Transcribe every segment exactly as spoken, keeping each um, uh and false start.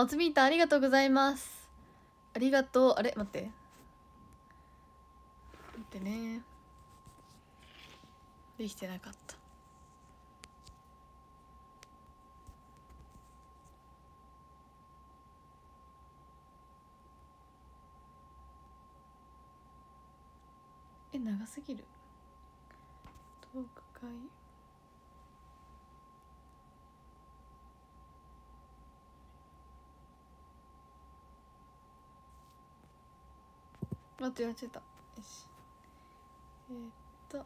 おつみーたんありがとうございます。ありがとう。あれ待って待ってね、できてなかった。え、長すぎる。トーク会待って、やっちゃった。よし、えー、っと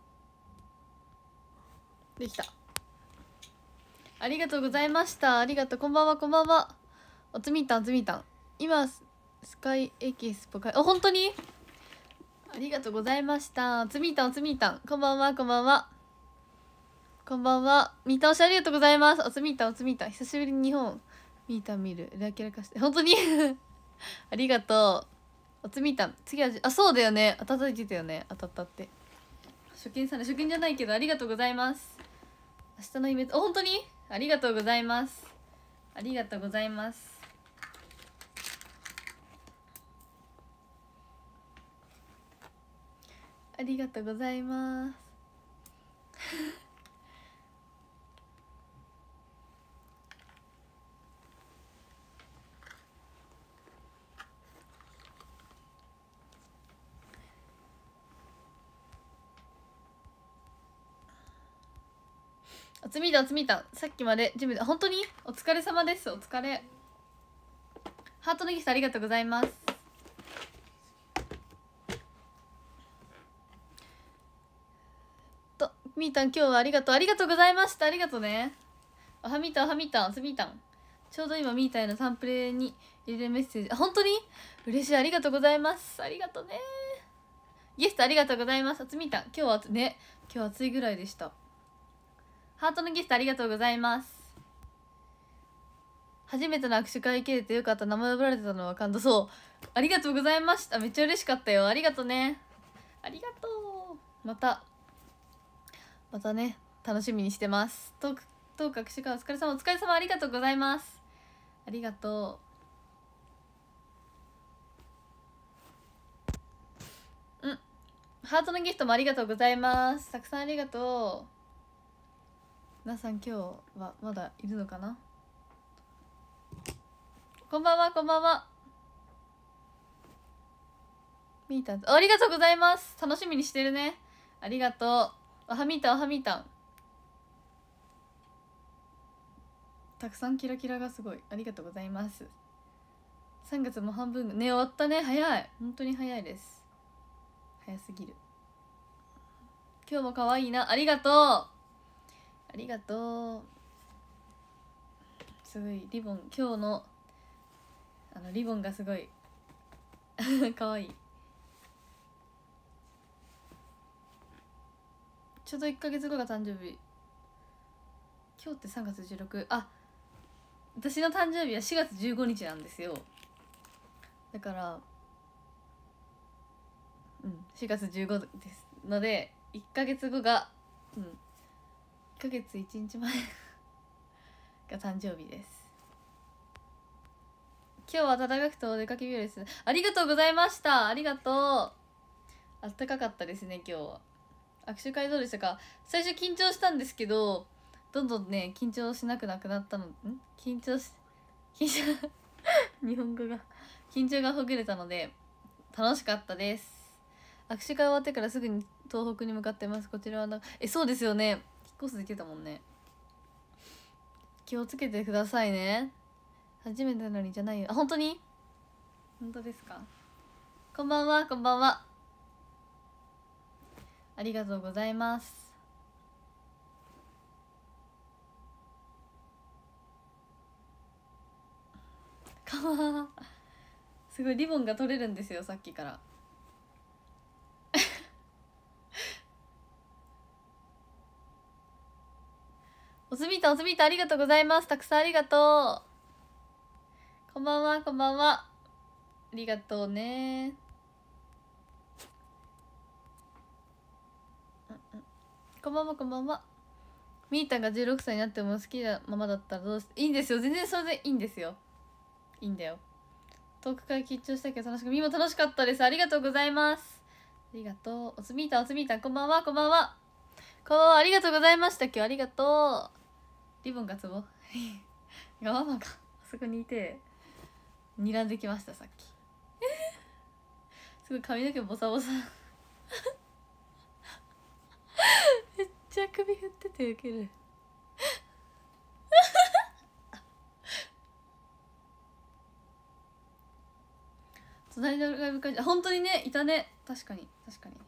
できた。ありがとうございました。ありがとう。こんばんは、こんばんは。おつみーたん、おつみーたん、今スカイエキスポか。あ、本当にありがとうございました。おつみーたん、おつみーたん、こんばんは、こんばんは。こんばんは。みーたん推しありがとうございます。おつみーたん、おつみーたん、久しぶりに日本みーたん見る。ラキラかして。本当にありがとう。おつみーたん、次は、あ、そうだよね。当たってたよね。当たったって。初見さんで、初見じゃないけど、ありがとうございます。明日のイベント、あ、本当にありがとうございます。ありがとうございます。ありがとうございます。おつみーたん、おつみーたん、さっきまで準備で、本当にお疲れ様です。お疲れ。ハートのギフトありがとうございます。とみーたん、今日はありがとう。ありがとうございました。ありがとうね。おはみーたん、おはみーたん、おつみーたん、ちょうど今みーたんへのサンプレに入れるメッセージ、あ、本当に嬉しい。ありがとうございます。ありがとうね。ギフトありがとうございます。おつみーたん、今日はね、今日暑いぐらいでした。ハートのギフトありがとうございます。初めての握手会行けてよかった。名前呼ばれてたのは感動。そう、ありがとうございました。めっちゃ嬉しかったよ。ありがとうね。ありがとう。またまたね、楽しみにしてます。トークトーク握手会お疲れ様。お疲れ様。ありがとうございます。ありがとう。うん、ハートのギフトもありがとうございます。たくさんありがとう。皆さん今日はまだいるのかな。こんばんは、こんばんは。みーたん、ありがとうございます。楽しみにしてるね。ありがとう。おはみーたん、おはみーたん、たくさんキラキラがすごい。ありがとうございます。さんがつも半分ね、終わったね。早い、本当に早いです。早すぎる。今日も可愛いな。ありがとう、ありがとう。すごいリボン、今日のあのリボンがすごい可愛い。ちょうどいっかげつごが誕生日。今日ってさんがつじゅうろく、あ、私の誕生日はしがつじゅうごにちなんですよ。だからうんしがつじゅうごですので、いっかげつごがうんいっかげついちにちまえが誕生日です。今日は暖かくてお出かけ日和です。ありがとうございました。ありがとう。暖かかったですね今日は。握手会どうでしたか。最初緊張したんですけど、どんどんね緊張しなくなくなったの。ん緊張し緊張日本語が緊張がほぐれたので楽しかったです。握手会終わってからすぐに東北に向かってます。こちらはな、え、そうですよね、引っ越すできたもんね。気をつけてくださいね。初めてなのにじゃないよ。あ、本当に本当ですか。こんばんは、こんばんは。ありがとうございます。かわすごいリボンが取れるんですよさっきからおつみたん、おつみたん、ありがとうございます。たくさんありがとう。こんばんは、こんばんは。ありがとうね。こんばんは、こんばんは。みーたんがじゅうろくさいになっても好きなままだったらどうしていいんですよ。全然それでいいんですよ。 いいんだよ。遠くから緊張したけど楽しく、みも楽しかったです。ありがとうございます。ありがとう。おつみーたんおつみーたんこんばんはこんばんはこんばんは。ありがとうございました。今日ありがとう。リボンがツボがママがあそこにいて睨んできましたさっきすごい髪の毛ボサボサめっちゃ首振っててウケる隣のライブ会場、本当にねいたね。確かに確かに。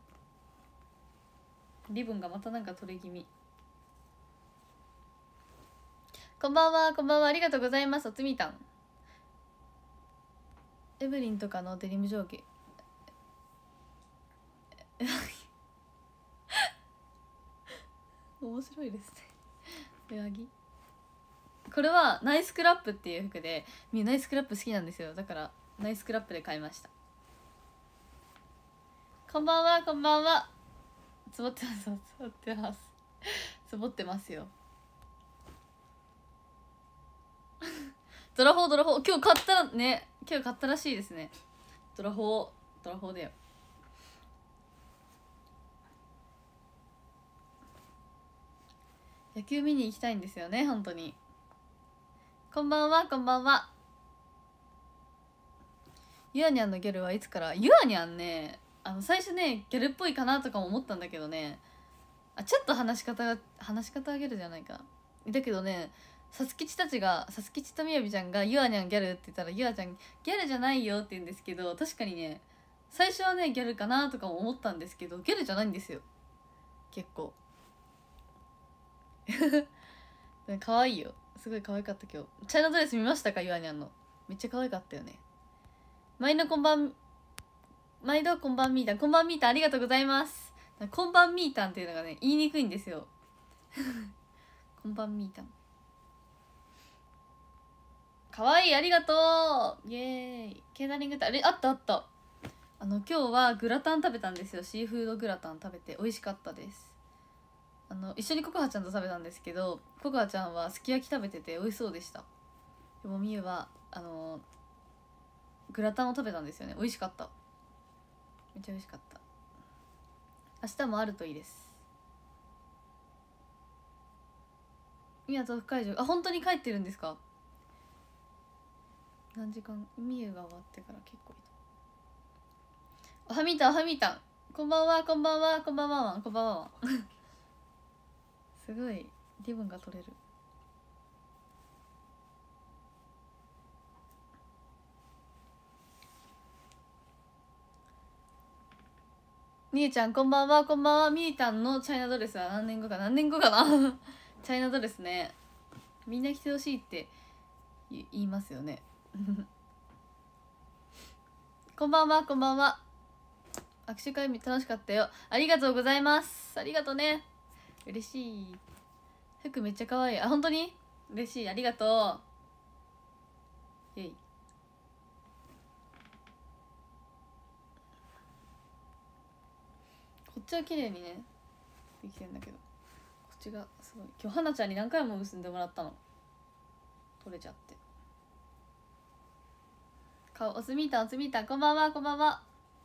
リボンがまたなんか取れ気味。こんばんはこんばんは。ありがとうございます。おつみたん。エブリンとかのデニム上下面白いですね上着。これはナイスクラップっていう服で、みナイスクラップ好きなんですよ。だからナイスクラップで買いました。こんばんはこんばんは。つぼってますつぼってますつぼってますよドラフォードラフォー今日買ったらね、今日買ったらしいですね。ドラフォードラフォーだよ。野球見に行きたいんですよね本当に。こんばんはこんばんは。ゆあにゃんのギャルはいつから？ゆあにゃんね、あの最初ねギャルっぽいかなとかも思ったんだけどね、あちょっと話し方が話し方あげるじゃないか。だけどね、さつきちたちがさつきちとみやびちゃんがゆあにゃんギャルって言ったら、ゆあちゃんギャルじゃないよって言うんですけど、確かにね最初はねギャルかなとかも思ったんですけど、ギャルじゃないんですよ結構可愛いよ、すごい可愛かった。今日チャイナドレス見ましたか？ゆあにゃんのめっちゃ可愛かったよね。毎度こんばん毎度こんばんみーたんこんばんみーたんありがとうございます。こんばんみーたんっていうのがね言いにくいんですよこんばんみーたんかわいい、ありがとう。イエーイ。ケータリングってあれあったあった。あの今日はグラタン食べたんですよ。シーフードグラタン食べて美味しかったです。あの一緒にココハちゃんと食べたんですけど、ココハちゃんはすき焼き食べてて美味しそうでした。でもみゆはあのグラタンを食べたんですよね。美味しかった、めっちゃ美味しかった。明日もあるといいです。みやと副会場、あ本当に帰ってるんですか？何時間？みゆが終わってから結構いた。おはみたんおはみたんこんばんはこんばんはこんばんはこんばんはすごいリボンが取れる。みゆちゃんこんばんはこんばんは。みゆちゃんのチャイナドレスは何年後か何年後かなチャイナドレスね、みんな着てほしいって言いますよねこんばんはこんばんは。握手会楽しかったよ。ありがとうございます。ありがとうね、嬉しい。服めっちゃ可愛い。あ本当に嬉しい、ありがとう。イエイ。こっちは綺麗にねできてんだけど、こっちがすごい。今日はなちゃんに何回も結んでもらったの、取れちゃって。顔おつみーたんおつみーたんこんばんはこんばんは。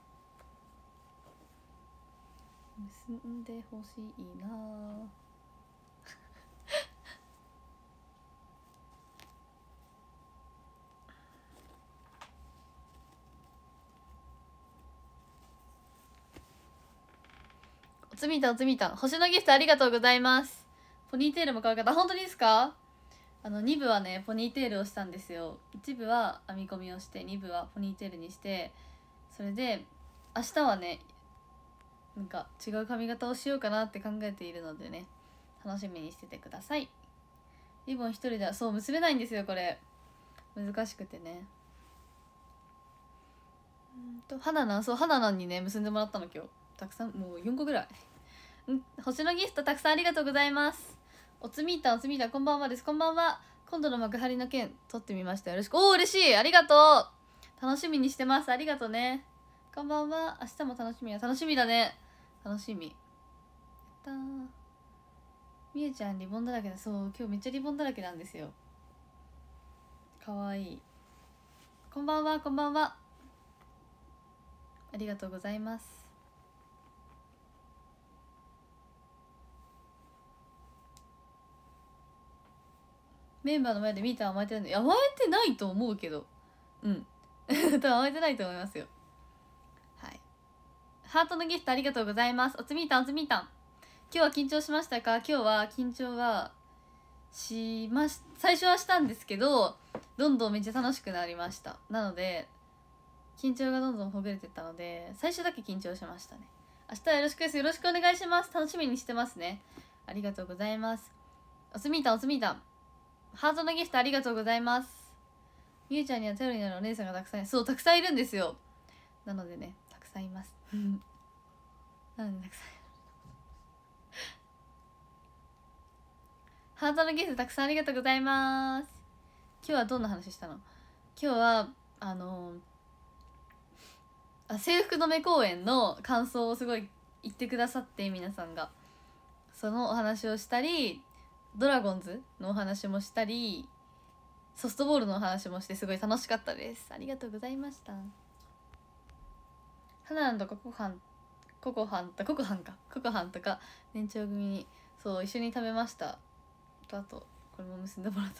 結んでほしいなおつみーたんおつみーたん星のギフトありがとうございます。ポニーテールも可愛かった。本当にですか？あのに部はねポニーテールをしたんですよ。いち部は編み込みをしてに部はポニーテールにして、それで明日はねなんか違う髪型をしようかなって考えているのでね、楽しみにしててください。リボン一人ではそう結べないんですよ、これ難しくてね。うんと花菜そう花菜にね結んでもらったの今日たくさん、もうよんこぐらい。ん星のギフトたくさんありがとうございます。おつみーたんおつみーたんこんばんはです。こんばんは。今度の幕張の件取ってみました。よろしく。おお嬉しい、ありがとう。楽しみにしてます。ありがとうね。こんばんは。明日も楽しみや楽しみだね。楽しみ。やったー。みゆちゃんリボンだらけだ。そう今日めっちゃリボンだらけなんですよ。かわいい。 こんばんはこんばんは、ありがとうございます。メンバーの前でミーター甘えてないの？甘えてないと思うけど、うん多分甘えてないと思いますよ。はい、ハートのギフトありがとうございます。おつみーたんおつみーたん、今日は緊張しましたか？今日は緊張はしまし最初はしたんですけど、どんどんめっちゃ楽しくなりました。なので緊張がどんどんほぐれてったので、最初だけ緊張しましたね。明日はよろしくです。よろしくお願いします。楽しみにしてますね。ありがとうございます。おつみーたんおつみーたん、ハートのギフトありがとうございます。みゆちゃんには頼りになるお姉さんがたくさんいる。そう、たくさんいるんですよ。なのでね、たくさんいますなのでたくさんハートのギフトたくさんありがとうございます。今日はどんな話したの？今日はあのあ制服止め公演の感想をすごい言ってくださって、皆さんがそのお話をしたり、ドラゴンズのお話もしたり、ソフトボールのお話もして、すごい楽しかったです。ありがとうございました。花なんとかココハンココハンとココハンかココハンとか年長組にそう一緒に食べました。とあとこれも結んでもらった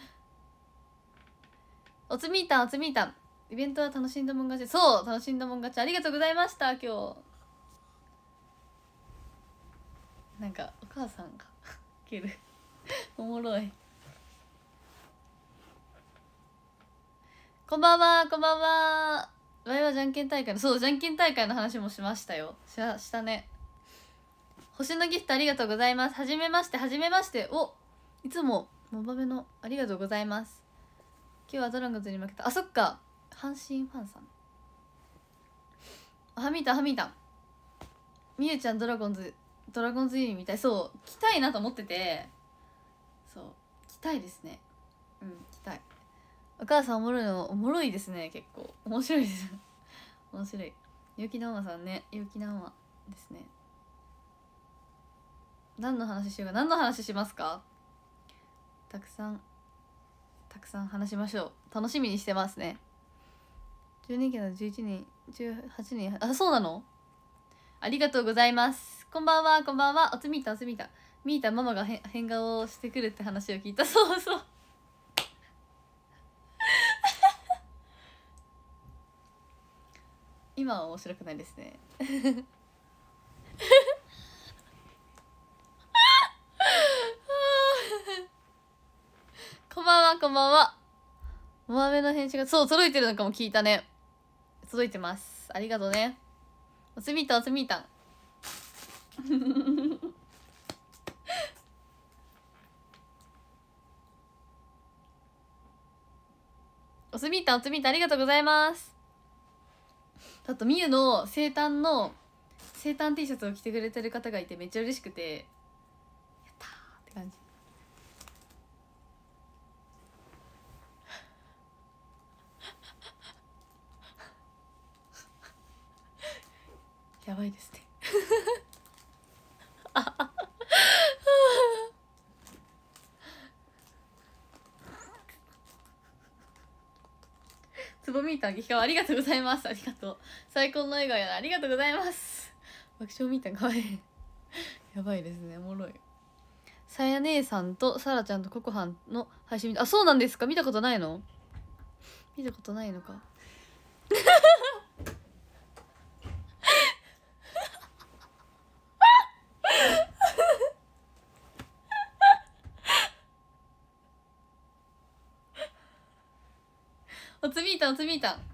おつみーたんおつみーたん、イベントは楽しんだもん勝ち。そう楽しんだもん勝ち、ありがとうございました。今日なんかお母さんがけるおもろい。こんばんはこんばんは。わいはじゃんけん大会のそうじゃんけん大会の話もしましたよ。ししたね。星のギフトありがとうございます。はじめましてはじめまして。おいつもモバメのありがとうございます。今日はドラゴンズに負けた。あ、そっか、阪神ファンさん。はみたはみたみゆちゃんドラゴンズドラゴンズユニみたい。そう来たいなと思ってて、そう来たいですね。うん来たい。お母さんおもろいのおもろいですね。結構面白いです面白い。結城直馬さんね、結城直馬ですね。何の話しようか。何の話しますか？たくさんたくさん話しましょう。楽しみにしてますね。じゅうにんからじゅういちにんじゅうはちにん、あ、そうなの？ありがとうございます。こんばんはこんばんは。おつみーたんおつみーたん、みーたんママがへ変顔をしてくるって話を聞いた。そうそう今は面白くないですねこんばんはこんばんは。お豆の返信がそう届いてるのかも聞いたね。届いてます。ありがとうね。おつみーたんおつみーたんおつみーたんおつみーたんありがとうございます。あとみゆの生誕の生誕 T シャツを着てくれてる方がいて、めっちゃ嬉しくて、やったーって感じ。やばいですねつぼみーたん激化ありがとうございます。ありがとう。最高の笑顔やな。ありがとうございます。爆笑みーたんかわいいやばいですね、おもろい。さや姉さんとさらちゃんとココハンの配信見た。あ、そうなんですか？見たことないの？見たことないのかおつみーたんおつみーたん、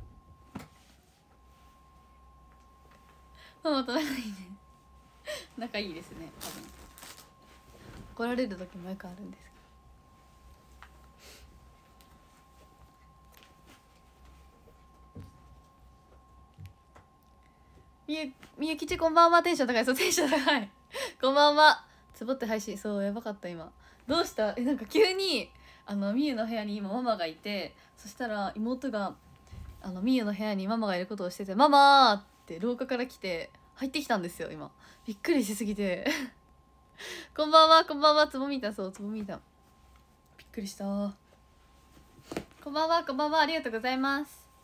ママと仲いいね仲いいですね。多分怒られる時もよくあるんですけど。みゆみゆきちこんばんは。テンション高い。そうテンション高いこんばんは。つぼって配信そうやばかった今。どうした？えなんか急にあのみゆの部屋に今ママがいて、そしたら妹があのみゆの部屋にママがいることをしてて、ママーって廊下から来て入ってきたんですよ今。びっくりしすぎてこんばんはこんばんは。つぼみーたんそうつぼみーたんびっくりした。こんばんはこんばんは。ありがとうございます。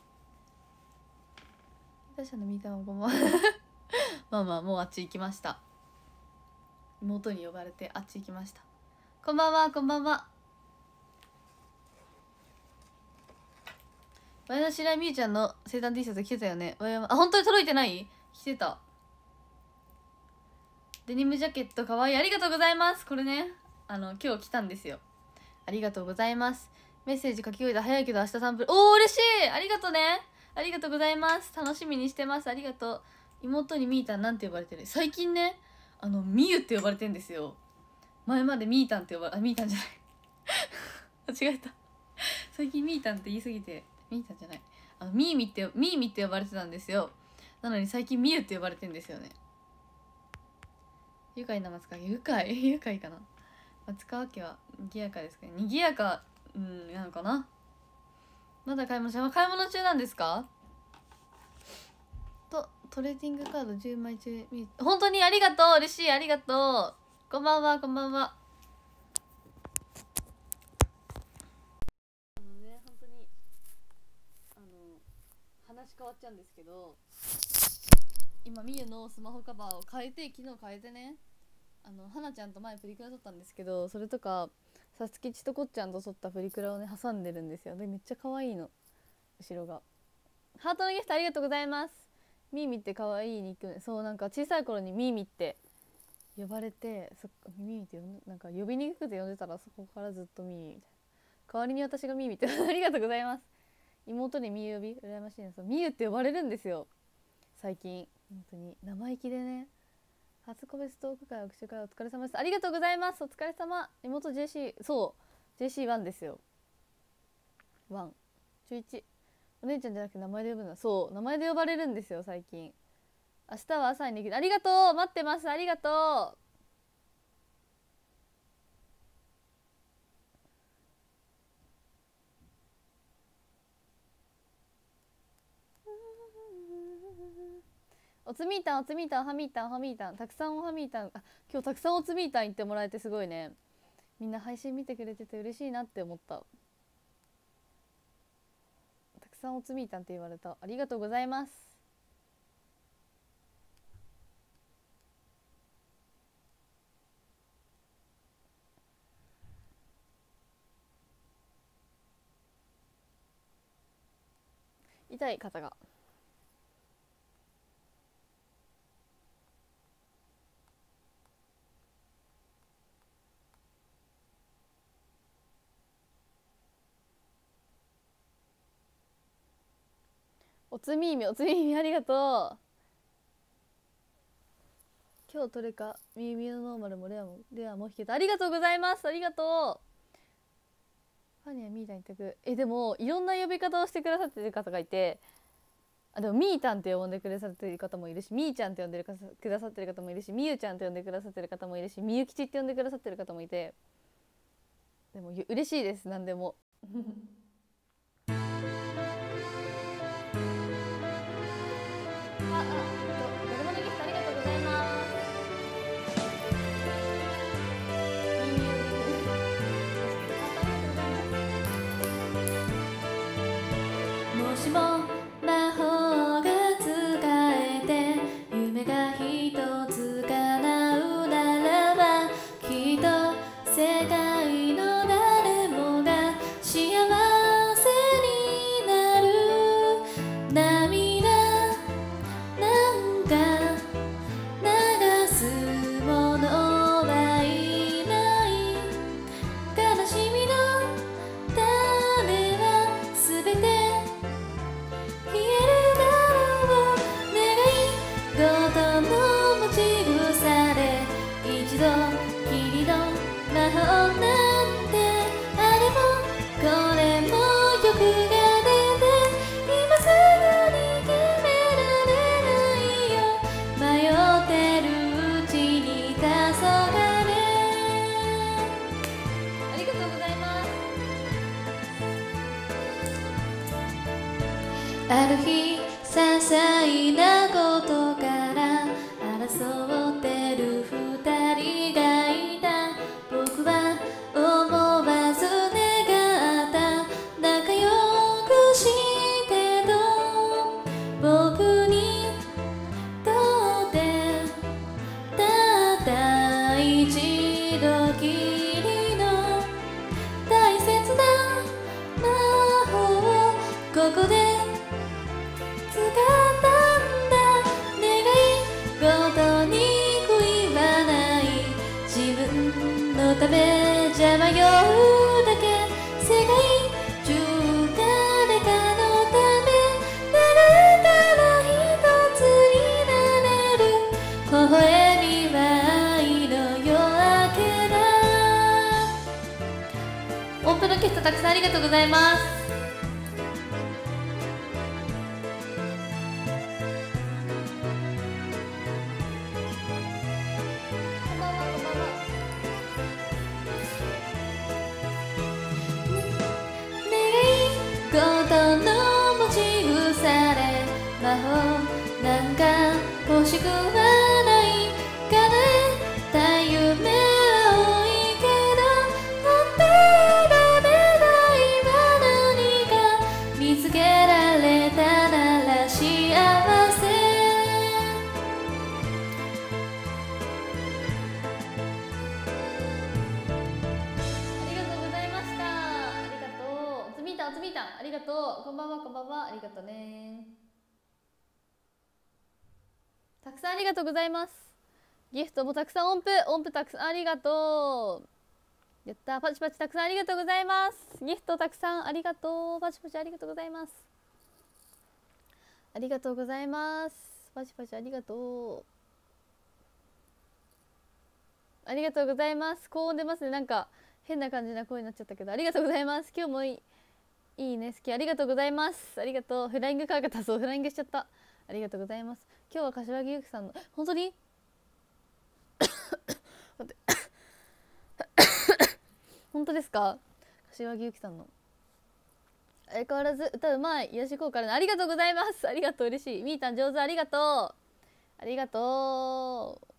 他者のみーたんもこんばんはまあまあもうあっち行きました。妹に呼ばれてあっち行きました。こんばんはこんばんは。前の白井美優ちゃんの生誕 T シャツ着てたよね。あ、本当に届いてない？着てた。デニムジャケットかわいい。ありがとうございます。これね、あの今日着たんですよ。ありがとうございます。メッセージ書き終えた。早いけど明日サンプル。おー嬉しい。ありがとうね。ありがとうございます。楽しみにしてます。ありがとう。妹にみーたんなんて呼ばれてる？最近ね、あのみゆって呼ばれてんですよ。前までみーたんって呼ばれ、あ、みーたんじゃない間違えた。最近みーたんって言い過ぎて、みーたんじゃない、あのみーみってみーみって呼ばれてたんですよ。なのに最近みゆって呼ばれてんですよね。愉快な松川家、愉快愉快かな。松川家は賑やかですかね。賑やか、うん、なのかな。まだ買い物中、買い物中なんですか？とトレーディングカードじゅうまい中、本当にありがとう。嬉しい、ありがとう。こんばんはこんばんは。あのね、本当にあの話変わっちゃうんですけど、今みゆのスマホカバーを変えて、昨日変えてね、あのはなちゃんと前プリクラ撮ったんですけど、それとかさつきちとこっちゃんと撮ったプリクラをね挟んでるんですよ。でめっちゃ可愛いの、後ろが。ハートのギフトありがとうございます。ミーミって可愛いニックネーム。そう、なんか小さい頃にミーミって呼ばれて、そっかミーミって呼んで、なんか呼びにくくて呼んでたら、そこからずっとミーミみたいな。代わりに私がミーミってありがとうございます。妹にミー呼び羨ましいな。そう、ミーって呼ばれるんですよ最近。本当に生意気でね。初個別トーク会、握手会お疲れ様です。ありがとうございます。お疲れ様。妹 ジェーシー、 そう ジェーシーワン ですよ。ワン中いち。お姉ちゃんじゃなくて名前で呼ぶんだ。そう名前で呼ばれるんですよ最近。明日は朝にできる。ありがとう、待ってます。ありがとう。おつみーたんおつみーたんおはみーたんおはみーたん、たくさんおはみーたん。あ、今日たくさんおつみーたん言ってもらえてすごいね。みんな配信見てくれてて嬉しいなって思った。たくさんおつみーたんって言われた。ありがとうございます。痛い肩が。おつみーみおつみーみありがとう。今日トレカみゆみゆのノーマルもレアもレアも弾けた。ありがとうございます。ありがとう。ファニーはみーたん一択。えでもいろんな呼び方をしてくださってる方がいて、あでもみーたんって呼んでくださってる方もいるし、みーちゃんって呼んでくださってる方もいるし、みゆちゃんって呼んでくださってる方もいるし、みゆきちって呼んでくださってる方もいて、でも嬉しいです。何でもああ、だるまのギフトありがとうございます。もしも魔法が使えて夢が一つ叶うならば、きっと世界の誰もが幸せになる。涙なんか流すものはいない。悲しみの種はすべて消えるだろう。願い事の持ち腐れ、一度きりの魔法なんてあれもこれも欲が出て、今すぐに決められないよ。迷ってるうちに黄昏。ありがとうございます。ある日些細なことから争ってる二人がいた。僕は思わず願った。仲良くしてと僕にここで掴んだんだ願い事に悔いはない自分のためじゃ迷うだけ世界中誰かのためなれたら一つになれる微笑みは愛の夜明けだ。音符のゲストたくさんありがとうございます。なんか欲しくはない叶えた夢は多いけど本当られないは何か見つけられたなら幸せ。ありがとうございました。ありがとう。おつみたんおつみたんありがとう。こんばんはこんばんはありがとうね。たくさんありがとうございます。ギフトもたくさん音符音符たくさんありがとう。やったパチパチたくさんありがとうございます。ギフトたくさんありがとう。パチパチありがとうございます。ありがとうございます。パチパチありがとう。ありがとうございます。高音出ますね。なんか変な感じな声になっちゃったけどありがとうございます。今日もいいいいね好きありがとうございます。ありがとう。フライングかかったそうフライングしちゃった。ありがとうございます。今日は柏木由紀さんの本当に本当ですか。柏木由紀さんの相変わらず歌うまい癒し効果あるのありがとうございます。ありがとう嬉しい。みーたん上手ありがとうありがとう。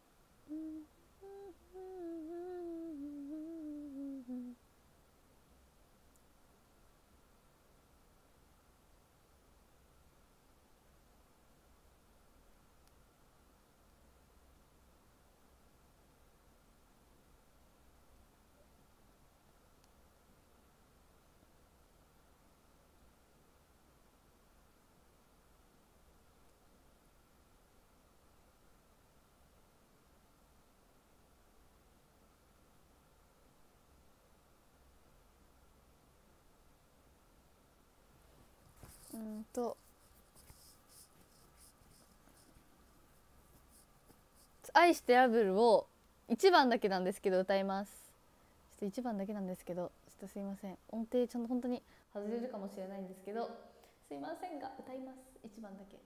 うんと愛してラブルをいちばんだけなんですけど歌います。ちょっといちばんだけなんですけどちょっとすいません。音程ちゃんと本当に外れるかもしれないんですけどすいませんが歌います。いちばんだけ。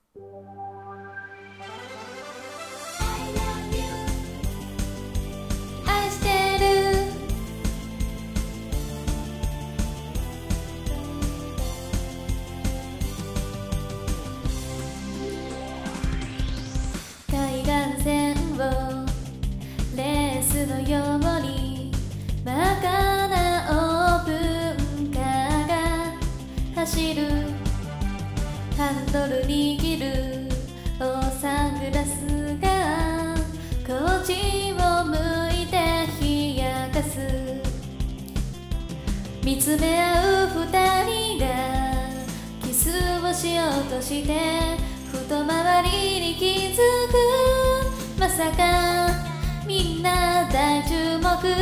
愛してる海岸線をレースのようにバカなオープンカーが走るハンドル握るおサングラスがこっちを向いて冷やかす見つめ合う二人がキスをしようとしてふと周りに気づくまさかみんな大注目叫べ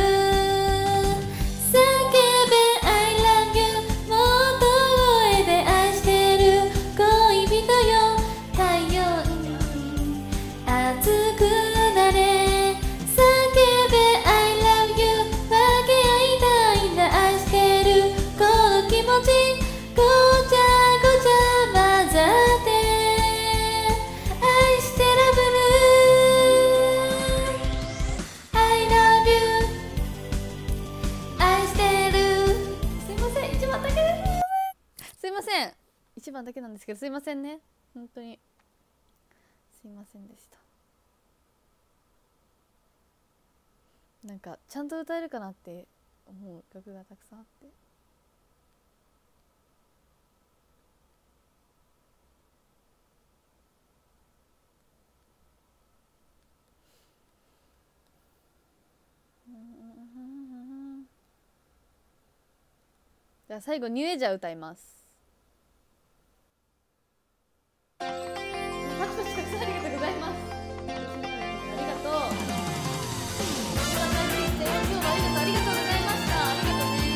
I love you もっと声で愛してる恋人よ太陽に熱くなれ叫べ I love you 分け合いたいんだ愛してるこの気持ちごちゃごちゃ混ざって愛してラブル I love you 愛してるすいません一番だけですすいません一番だけなんですけどすいませんね本当にすいませんでした。なんかちゃんと歌えるかなって思う曲がたくさんあってじゃあ最後ニューエイジャー歌います。 パチパチたくさんありがとうございます。ありがとう。ありがとう、ありがとうございました。ありがとうね。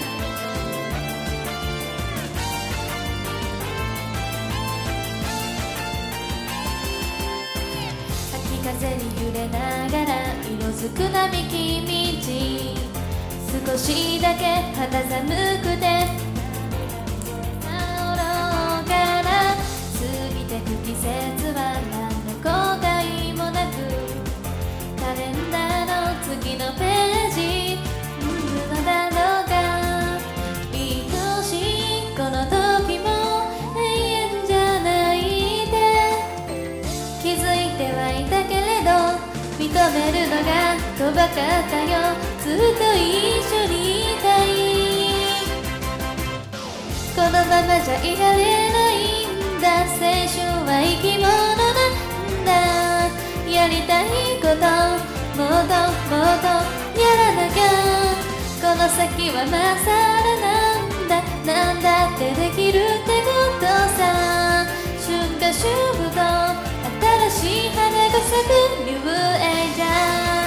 秋風に揺れながら色づく並木道、少しだけ肌寒くて頃から過ぎてく季節は何の後悔もなく、カレンダーの次のページ見るのだろうか。愛しいこの時も永遠じゃないって気づいてはいたけれど、認めるのが遠かったよ。ずっと一緒にいたい。このままじゃいられないんだ。青春は生き物なんだ。やりたいこともっともっとやらなきゃ。この先はまさらなんだ。なんだってできるってことさ。春夏秋冬と新しい花が咲くニューエイジャー。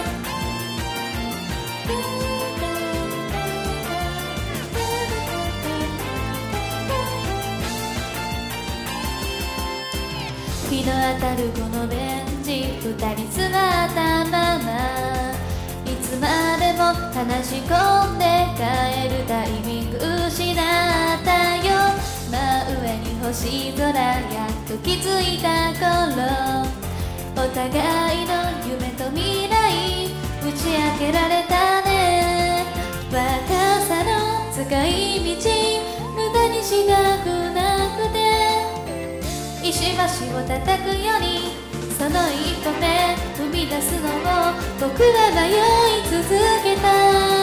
日の当たるこのベンチ、二人座ったままいつまでも話し込んで帰るタイミング失ったよ。真上に星空やっと気づいた頃、お互いの夢と未来打ち明けられたね。若さの使い道無駄にしたくなくて、石橋を叩くよりその一歩目踏み出すのを僕は迷い続けた。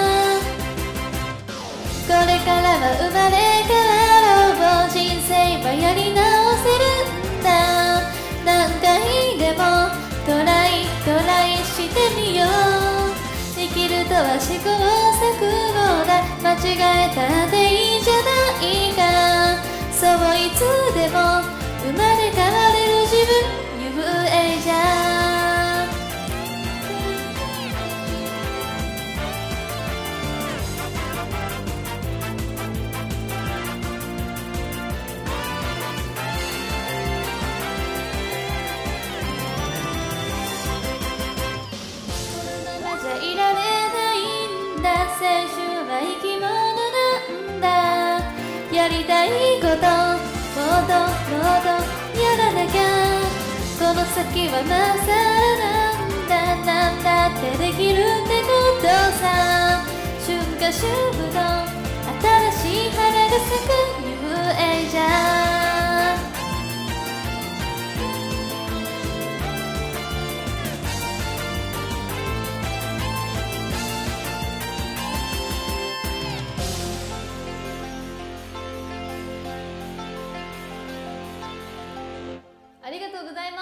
これからは生まれ変わろう。人生はやり直せるんだ。何回でもトライトライしてみよう。生きるとは試行錯誤だ。間違えたっていいじゃないか。そういつでも生まれ変われる自分、ニューエイジャー。このままじゃいられないんだ。青春は生き物なんだ。やりたいこともっともっとやらなきゃ。この先はまさらなんだ。なんだってできるってことさ。春夏秋冬と新しい花が咲くニューエイジャー。 ありがとうございます。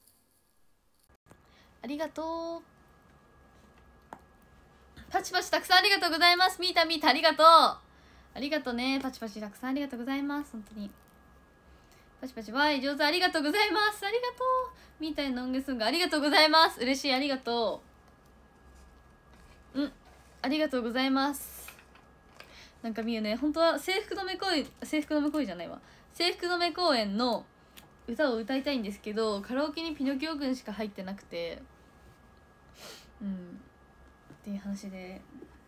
ありがとう。パチパチたくさんありがとうございます。ミータミータありがとう。ありがとうね。パチパチたくさんありがとうございます。本当にパチパチわい上手。ありがとうございます。ありがとう。ミータへの音源ソングありがとうございます。嬉しい。ありがとう。うんありがとうございます。なんかみゆね、本当は制服の目公演制服の目公演じゃないわ制服の目公演の歌を歌いたいんですけど、カラオケにピノキオ軍しか入ってなくて、うんっていう話で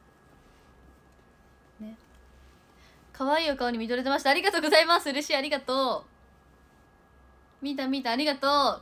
ね。可愛いお顔に見とれてました。ありがとうございます。嬉しい。ありがとう。見た見たありがとう。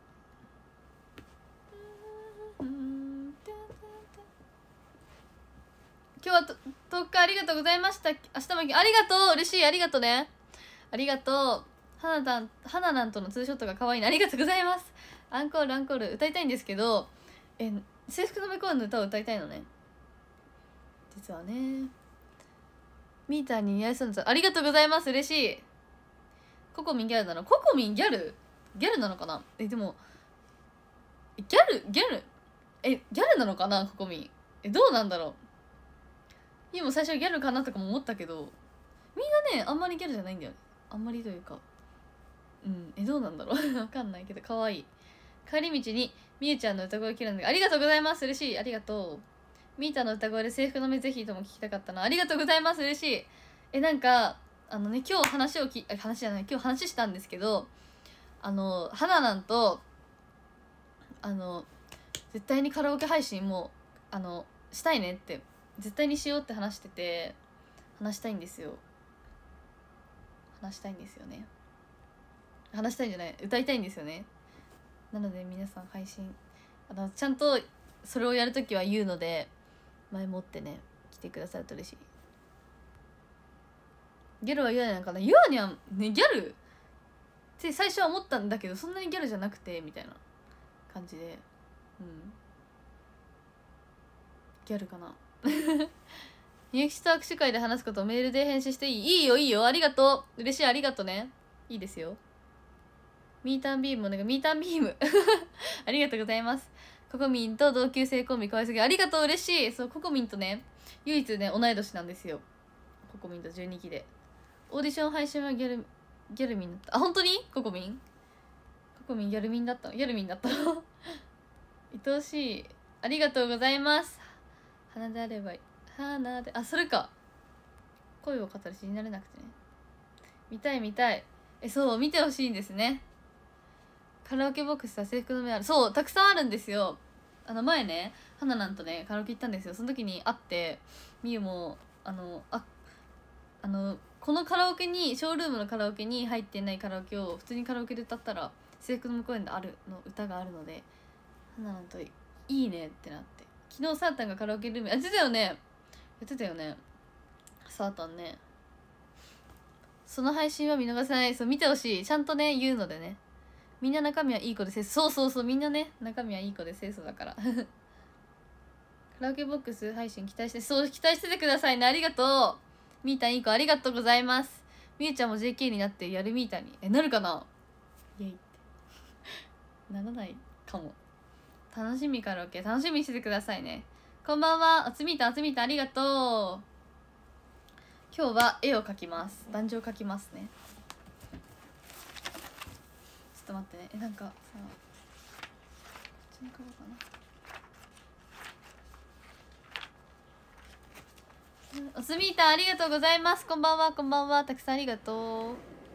今日はととおかありがとうございました。明日もありがとう。嬉しい。ありがとうね。ありがとう。花たん花なんとのツーショットが可愛いのありがとうございます。アンコールアンコール歌いたいんですけど、え制服のメコーンの歌を歌いたいのね実はね。ミーターに似合いそうなありがとうございます。嬉しい。ココミンギャルなの。ココミンギャルギャルなのかな。えでもギャルギャルえギャルなのかな。ココミンえどうなんだろう。今も最初ギャルかなとかも思ったけど、みんなねあんまりギャルじゃないんだよね。あんまりというかうんえどうなんだろうわかんないけど可愛い。帰り道にみゆちゃんの歌声聞けるのでありがとうございます。嬉しい。ありがとう。みーたんの歌声で制服の目ぜひとも聞きたかったな。ありがとうございます。嬉しい。えなんかあのね今日話をき話じゃない今日話したんですけど、あの花なんとあの絶対にカラオケ配信もあのしたいねって絶対にしようって話してて、話したいんですよ。話したいんですよね。話したいんじゃない歌いたいんですよね。なので皆さん配信あのちゃんとそれをやるときは言うので前もってね来てくださると嬉しい。ギャルは言わないのかな。言わにはねギャルって最初は思ったんだけどそんなにギャルじゃなくてみたいな感じで、うんギャルかなみゆきと握手会で話すことをメールで返信していい？いいよいいよありがとう嬉しいありがとうねいいですよ。ミータンビームお願いミータンビームありがとうございます。ココミンと同級生コンビかわいすぎありがとう嬉しい。そうココミンとね唯一ね同い年なんですよ。ココミンとじゅうにきでオーディション配信はギャルギャルミンだった。あ本当にココミンココミンギャルミンだったのギャルミンだったの愛おしいありがとうございます。鼻であればいい鼻であそれか声を語るしになれなくてね見たい見たいえそう見てほしいんですね。カラオケボックスは制服の目あるそうたくさんあるんですよ。あの前ね花なんとねカラオケ行ったんですよ。その時に会ってみゆもあのああのこのカラオケにショールームのカラオケに入ってないカラオケを普通にカラオケで歌ったら制服の向こうにあるの歌があるので花なんといいねってなって昨日サータンがカラオケルームやってたよねやってたよねサータンね。その配信は見逃せない。そう見てほしいちゃんとね言うのでねみんな中身はいい子で清楚そうそうそうみんなね中身はいい子で清楚だからカラオケボックス配信期待してそう期待しててくださいねありがとうみーたんいい子ありがとうございます。みゆちゃんも ジェーケー になってやるみーたんにえなるかなイエイってならないかも。楽しみカラオケ楽しみにしててくださいね。こんばんはあつみーたんあつみーたんありがとう。今日は絵を描きます壇上描きますね。ちょっと待ってねえなんかさこっちに描こうかな。おすみーたんありがとうございます。こんばんはこんばんはたくさんありがとう。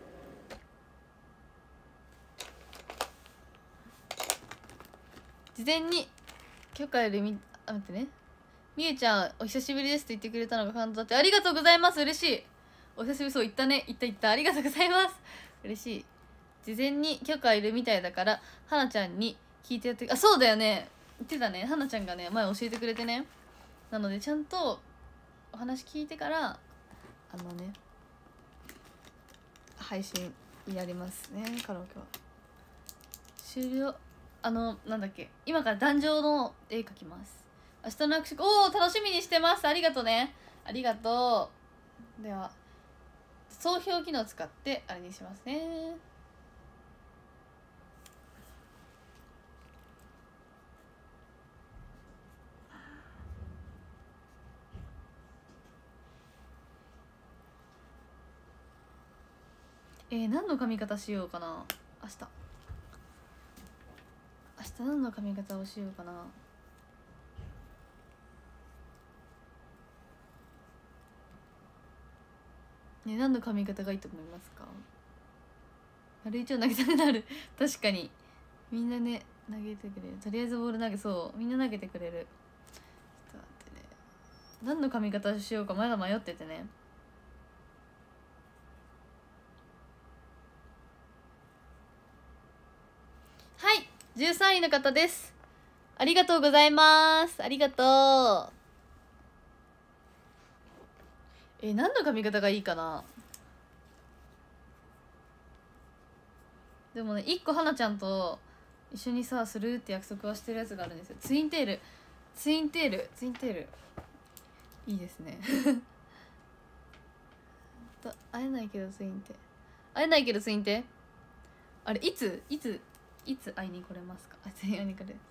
事前に許可よりみあ待ってねみゆちゃんお久しぶりですと言ってくれたのが感動だってありがとうございます嬉しい。お久しぶりそう言ったね言った言ったありがとうございます嬉しい。事前に許可いるみたいだからはなちゃんに聞いてやってあそうだよね言ってたねはなちゃんがね前教えてくれてねなのでちゃんとお話聞いてからあのね配信やりますねカラオケは終了。あのなんだっけ今から壇上の絵描きます。明日の握手おお楽しみにしてますありがとうねありがとう。では総評機能を使ってあれにしますね。えー、何の髪型しようかな明日明日何の髪型をしようかな。ね何の髪型がいいと思いますか。丸一を投げたくなる確かにみんなね投げてくれるとりあえずボール投げそうみんな投げてくれる。ちょっと待ってね何の髪型をしようかまだ迷っててね。はいじゅうさんいの方です。ありがとうございますありがとう。えー、何の髪型がいいかな。でもねいっこはなちゃんと一緒にさするって約束はしてるやつがあるんですよ。ツインテールツインテールツインテールいいですね会えないけどツインテ会えないけどツインテあれいついついつ会いに来れますか。あ会いに来れる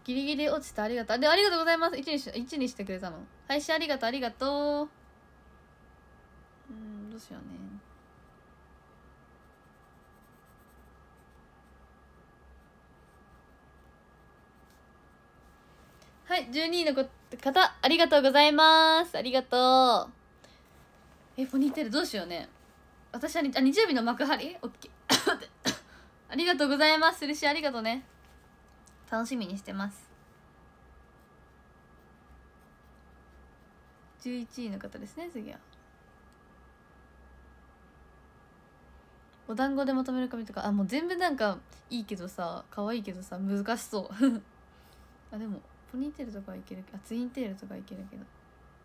ギリギリ落ちた。ありがとう。で、ありがとうございます。いちにし、いちにしてくれたの。配信ありがとう、ありがとう。うん、どうしようね。はい、じゅうにいの方、ありがとうございます。ありがとう。え、ポニーテールどうしようね。私はにあ日曜日の幕張オッケー。ありがとうございます。嬉しい、ありがとうね。楽しみにしてます。じゅういちいの方ですね、次は。お団子でまとめる紙とか、あ、もう全部なんかいいけどさ、可愛いけどさ、難しそう。あ、でも、ポニーテールとかはいけるけど、あ、ツインテールとかはいけるけど。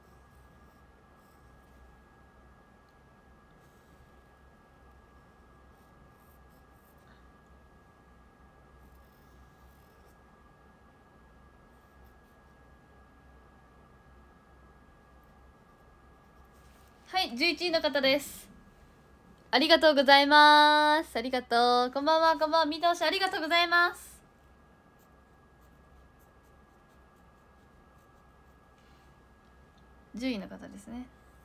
はい、じゅういちいの方です。ありがとうございます。ありがとう。こんばんは、こんばんは。見通しありがとうございます。じゅういの方ですね。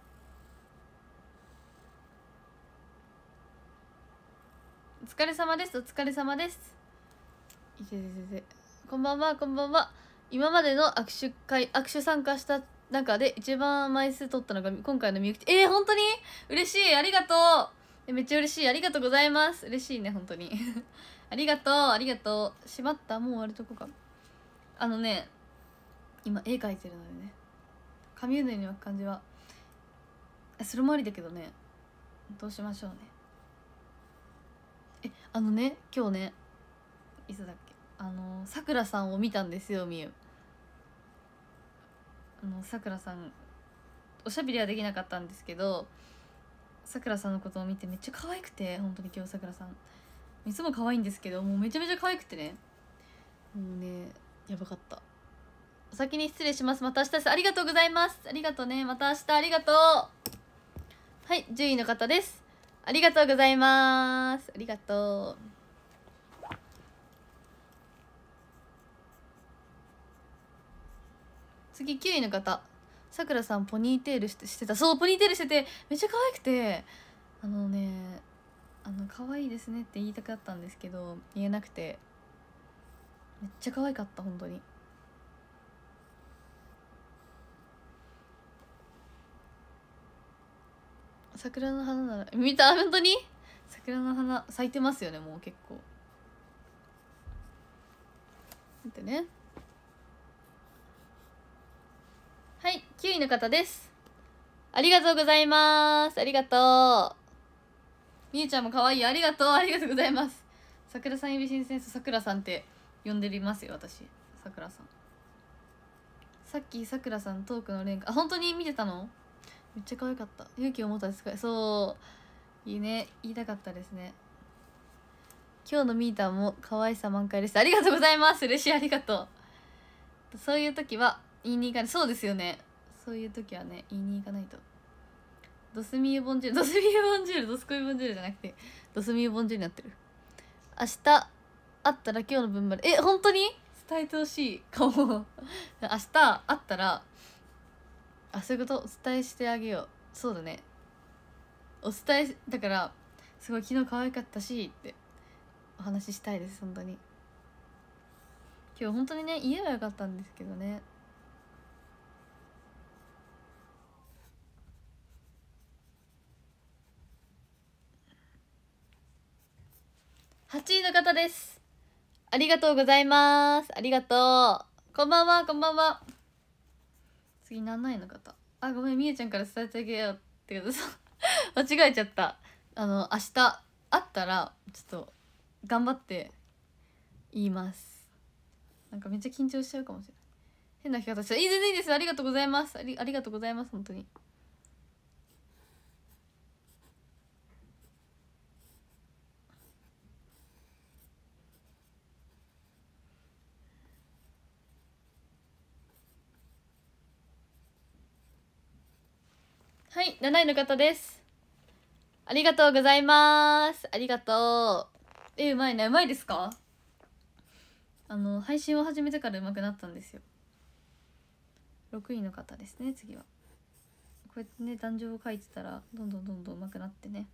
お疲れ様です。お疲れ様です。いてててて。こんばんは、こんばんは。今までの握手会、握手参加した中で一番枚数取ったのが今回のみゆきち。えー、本当に嬉しい。ありがとう。めっちゃ嬉しい。ありがとうございます。嬉しいね、本当に。ありがとう、ありがとう。しまった。もう終わるとこか。あのね、今絵描いてるのでね。紙うねに巻く感じは。それもありだけどね。どうしましょうね。え、あのね、今日ね、いつだっけ、あのさくらさんを見たんですよ、みゆ。あのさくらさんおしゃべりはできなかったんですけど、さくらさんのことを見てめっちゃ可愛くて、本当に今日さくらさんいつも可愛いんですけど、もうめちゃめちゃ可愛くてね、もうねやばかった。お先に失礼します。また明日です。ありがとうございます。ありがとうね。また明日。ありがとう。はい、じゅういの方です。ありがとうございます。ありがとう。次きゅういの方。さくらさんポニーテールしてしてた。そう、ポニーテールしててめっちゃ可愛くて、あのね、あの可愛いですねって言いたかったんですけど言えなくて、めっちゃ可愛かった。本当に桜の花なら見た。本当に桜の花咲いてますよね、もう結構。待ってね。はい、きゅういの方です。ありがとうございます。ありがとう。みゆちゃんも可愛い。ありがとう。ありがとうございます。桜さん指新鮮さくらさんって呼んでりますよ、私。さくらさん。さっきさくらさんトークの連歌、あ、本当に見てたの？めっちゃ可愛かった。勇気を持ったですか。そういいね、言いたかったですね。今日のミーターも可愛さ満開です。ありがとうございます。嬉しい。ありがとう。そういう時は言いに行かない。そうですよね、そういう時はね言いに行かないと。ドスミユボンジュール、ドスミユボンジュール、ドスコイボンジュールじゃなくてドスミユボンジュールになってる。明日会ったら今日の分まで、え、本当に伝えてほしいかも。明日会ったら、あ、そういうこと、お伝えしてあげよう。そうだね、お伝えだから、すごい昨日可愛かったしってお話ししたいです。本当に今日本当にね言えばよかったんですけどね。はちいの方です。ありがとうございます。ありがとう。こんばんは、こんばんは。次なないの方、あ、ごめん、みゆちゃんから伝えてあげようってことさ間違えちゃった。あの明日会ったらちょっと頑張って言います。なんかめっちゃ緊張しちゃうかもしれない。変な聞き方した。いい、全然いいです。ありがとうございます。ありありがとうございます。本当にはい、なないの方です。ありがとうございます。ありがとう。え、うまいね。うまいですか？ あの配信を始めてから上手くなったんですよ。ろくいの方ですね。次はこうやってね壇上を書いてたらどんどんどんどん上手くなってね。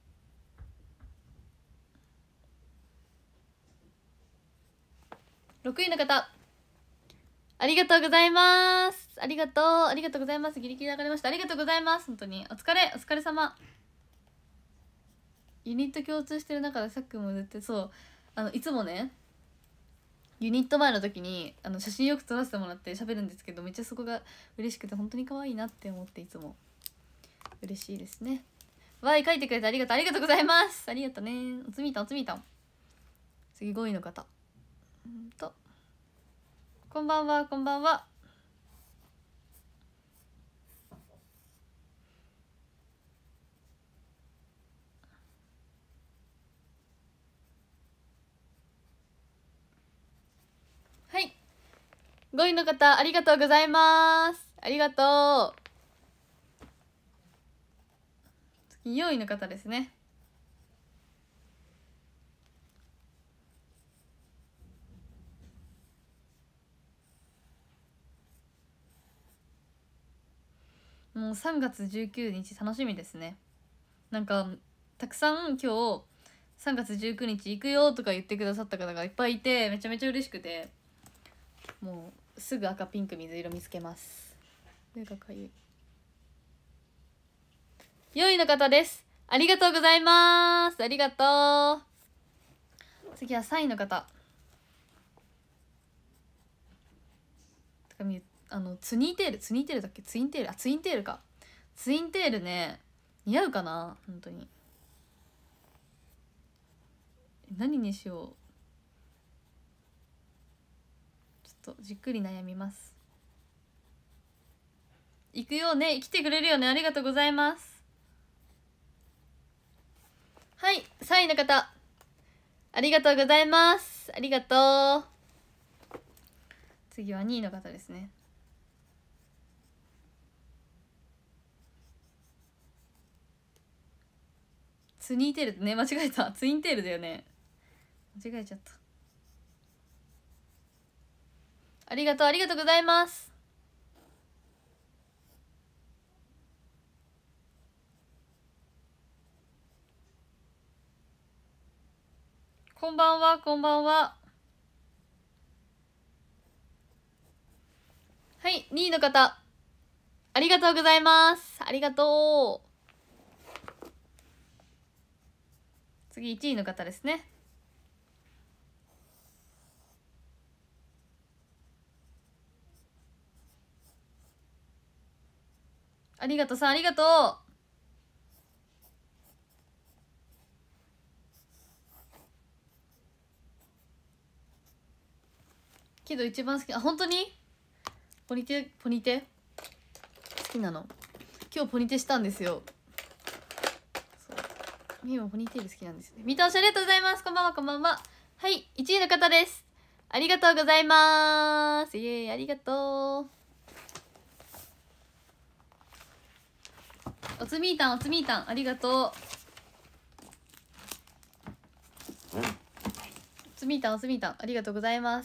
ろくいの方ありがとうございます。ありがとうありがとうございます。ギリギリ上がりました。ありがとうございます。本当にお疲れお疲れ様。ユニット共通してる中でさっくんも絶対そうあのいつもねユニット前の時にあの写真よく撮らせてもらって喋るんですけど、めっちゃそこが嬉しくて本当に可愛いなって思っていつも嬉しいですね。わい書いてくれてありがとうありがとうございます。ありがとうね。おつみたんおつみたん。次ごいの方うんとこんばんはこんばんは。はいごいの方ありがとうございます。ありがとう。次よんいの方ですね。もうさんがつじゅうくにち楽しみですね。なんかたくさん今日さんがつじゅうくにち行くよとか言ってくださった方がいっぱいいてめちゃめちゃ嬉しくて、もうすぐ赤ピンク水色見つけます。上がかゆい。よんいの方です。ありがとうございます。ありがとう。次はさんいの方。あのツニーテールツニーテールだっけツインテールあツインテールかツインテールね似合うかな本当に。何にしよう。ちょっとじっくり悩みます。行くよね来てくれるよね。ありがとうございます。はいさんいの方ありがとうございます。ありがとう。次はにいの方ですね。ツニーテールね間違えたツインテールだよね間違えちゃった。ありがとうありがとうございます。こんばんはこんばんは。はいにいの方ありがとうございます。ありがとう。次いちいの方ですね。ありがとうさんありがとう。けど一番好きあ本当にポニテポニテ好きなの。今日ポニテしたんですよ。みーもポニーテール好きなんですね。見通しありがとうございます。こんばんはこんばんは。はいいちいの方です。ありがとうございます。イエーイありがとう。おつみーたんおつみーたんありがとう。おつみーたんおつみーたんありがとうございます。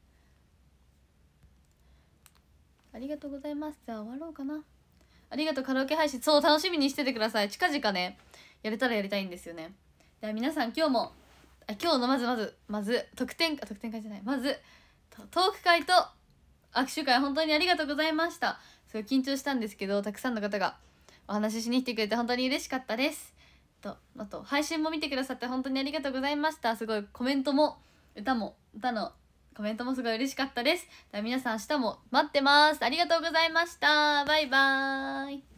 ありがとうございます。じゃあ終わろうかな。ありがとうカラオケ配信そう楽しみにしててください。近々ねやれたらやりたいんですよね。では皆さん今日もあ今日のまずまずまず特典特典会じゃないまずトーク会と握手会本当にありがとうございました。すごい緊張したんですけどたくさんの方がお話ししに来てくれて本当に嬉しかったです。とあと配信も見てくださって本当にありがとうございました。すごいコメントも歌も歌のコメントもすごい嬉しかったです。では皆さん明日も待ってます。ありがとうございました。バイバーイ。